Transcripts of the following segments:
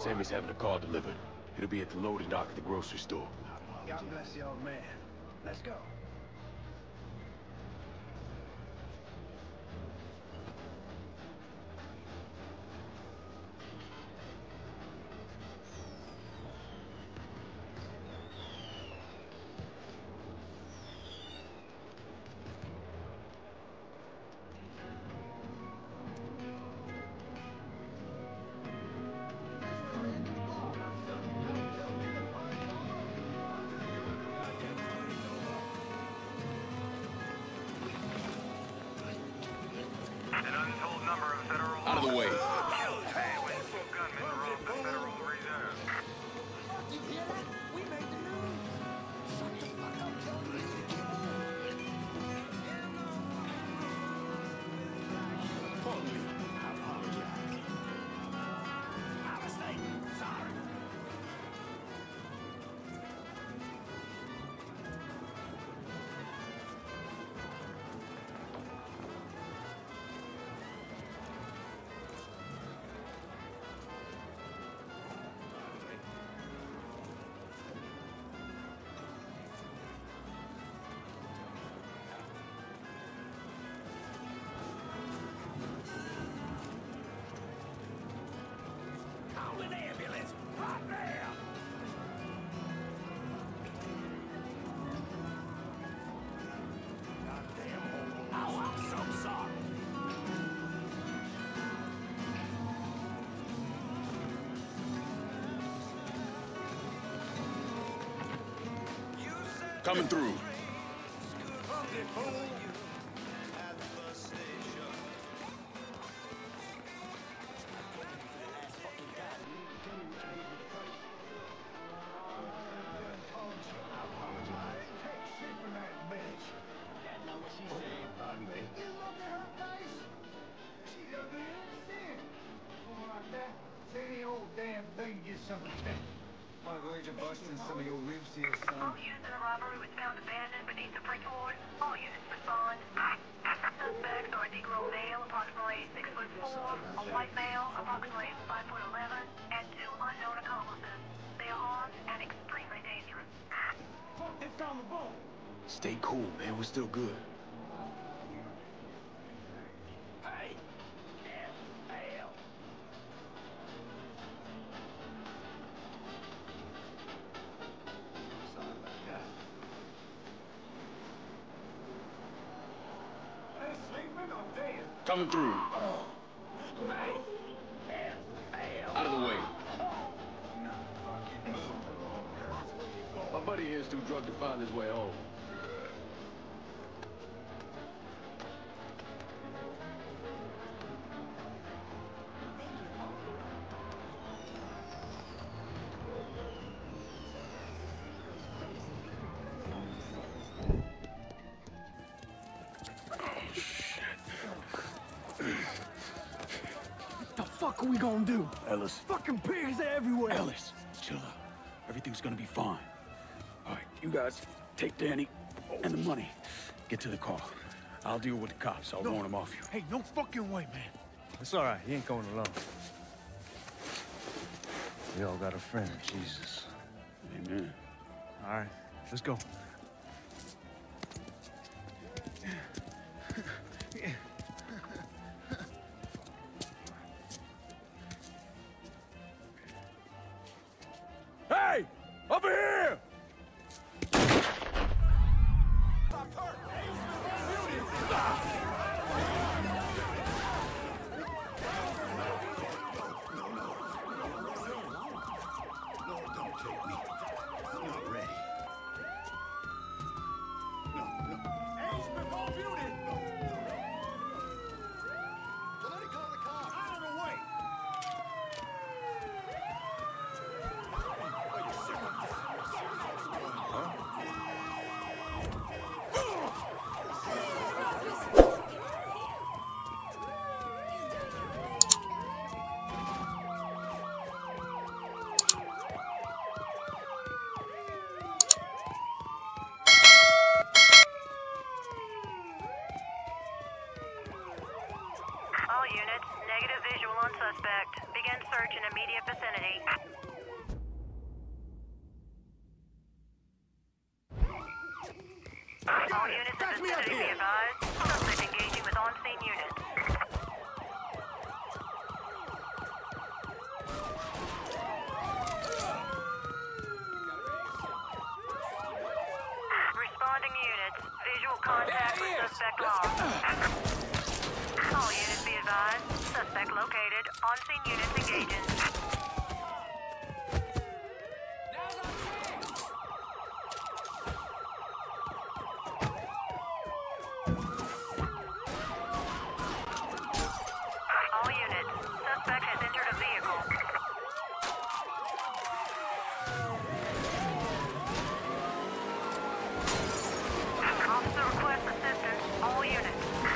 Sammy's having a car delivered. It'll be at the loading dock at the grocery store. God bless the old man. Let's go. Out of the way. Coming through. Some of your ribs here, son. All units in the robbery was found abandoned beneath the brick wall. All units respond. Suspects are a Negro male, approximately 6'4", a white male, approximately 5'11", and 2 unknown accomplices. They are armed and extremely dangerous. It's on the boat. Stay cool, man. We're still good. Hey! Hell! Sorry about that. Hey, sleeping or dead? Coming through. Out of the way. My buddy here's too drunk to find his way home. What the fuck are we gonna do? Ellis. Fucking pigs are everywhere. Ellis, chill out. Everything's gonna be fine. All right, you guys take Danny and the money. Get to the car. I'll deal with the cops. I'll warn them off you. Hey, no fucking way, man. It's all right. He ain't going alone. We all got a friend, Jesus. Amen. All right, let's go. Hey! Over here! All units in vicinity be advised. Suspect engaging with on-scene units. Responding units. Visual contact with suspect lost. All units be advised. Suspect located. On-scene units engaging. All units. Suspect has entered a vehicle. Officer requests assistance. All units.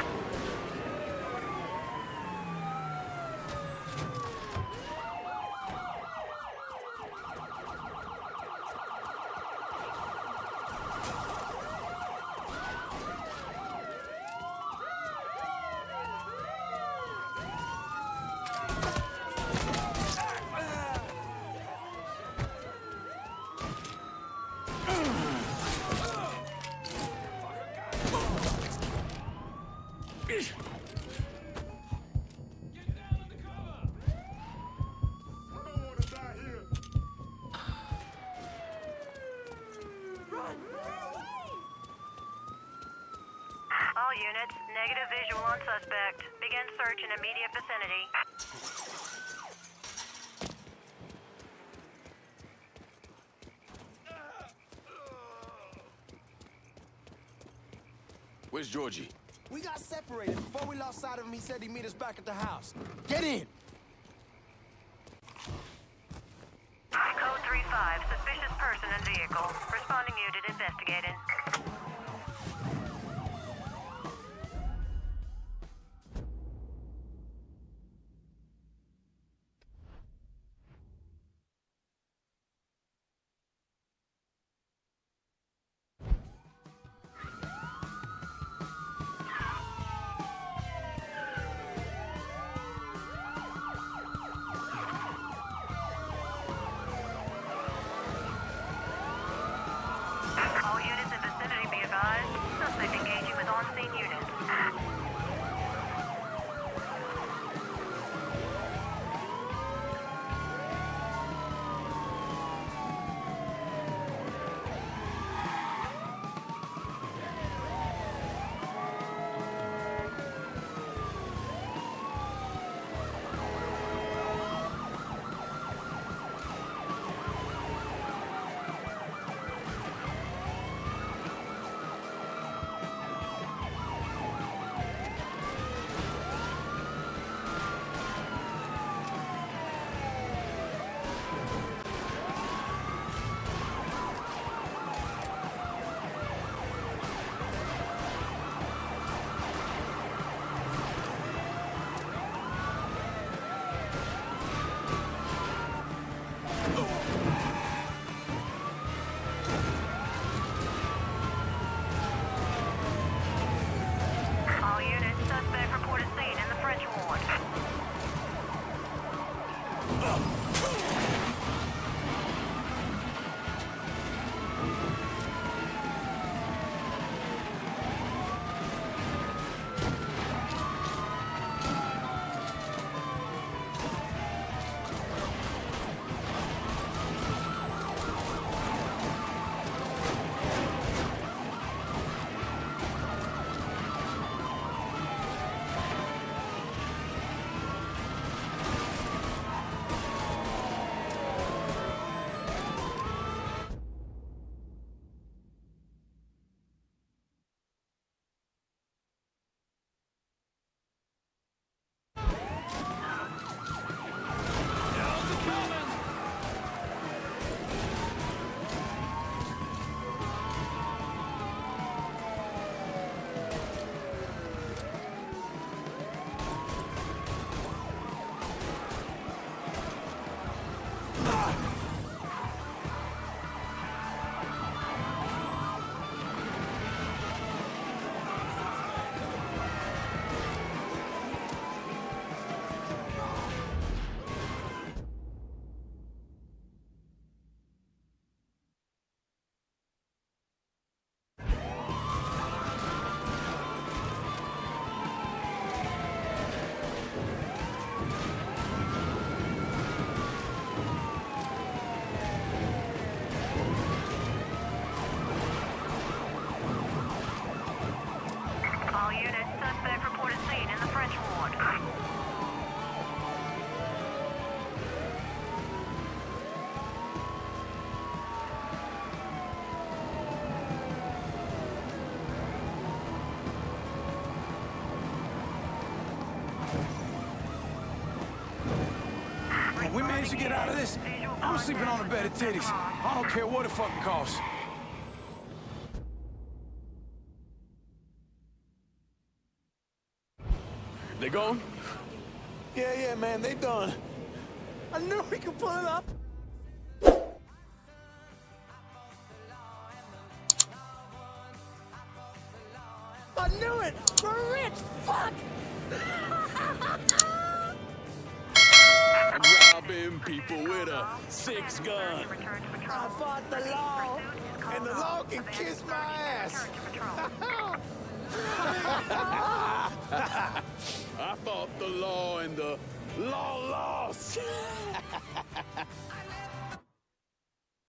All units, negative visual on suspect. Begin search in immediate vicinity. Where's Georgie? We got separated. Before we lost sight of him, he said he'd meet us back at the house. Get in! Code 3-5, suspicious person and vehicle. Responding unit investigating. All units in vicinity we should get out of this. I'm sleeping on a bed of titties. I don't care what it fucking costs. They gone? Yeah, man, they done. I knew we could pull it up. I knew it! We're rich! Fuck! I'm robbing people with a 6-gun. I fought the law, and the law can kiss my ass. I fought the law and the law lost.